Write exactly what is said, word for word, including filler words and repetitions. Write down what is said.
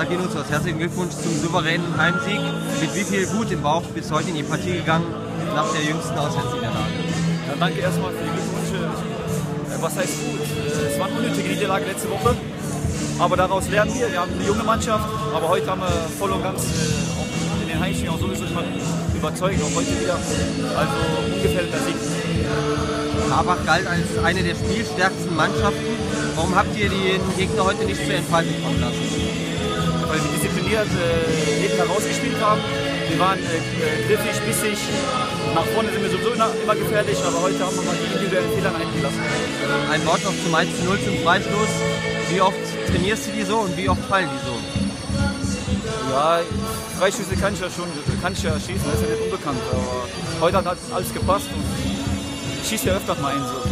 sag Ihnen uns was. Herzlichen Glückwunsch zum souveränen Heimsieg. Mit wie viel Wut im Bauch bis heute in die Partie gegangen nach der jüngsten Auswärtsniederlage? Ja, danke erstmal für die Glückwünsche. Äh, was heißt gut? Äh, es war eine unnötige Niederlage letzte Woche, aber daraus lernen wir. Wir haben eine junge Mannschaft, aber heute haben wir voll und ganz äh, auch in den Heimspielen auch sowieso immer überzeugt, auch heute wieder. Also ungefährdeter Sieg. Marbach galt als eine der spielstärksten Mannschaften. Warum habt ihr den Gegner heute nicht zur Entfaltung kommen lassen? Weil wir diszipliniert äh, jeden herausgespielt haben. Wir waren äh, griffig, bissig. Nach vorne sind wir sowieso immer gefährlich, aber heute haben wir mal die individuellen Fehler eingelassen. Ein Wort noch zum eins zu null zum Freistoß. Wie oft trainierst du die so und wie oft fallen die so? Ja, Freischüsse kann ich ja schon, kann ich ja schießen, das ist ja nicht unbekannt. Aber heute hat alles gepasst und ich schieße ja öfter mal einen so.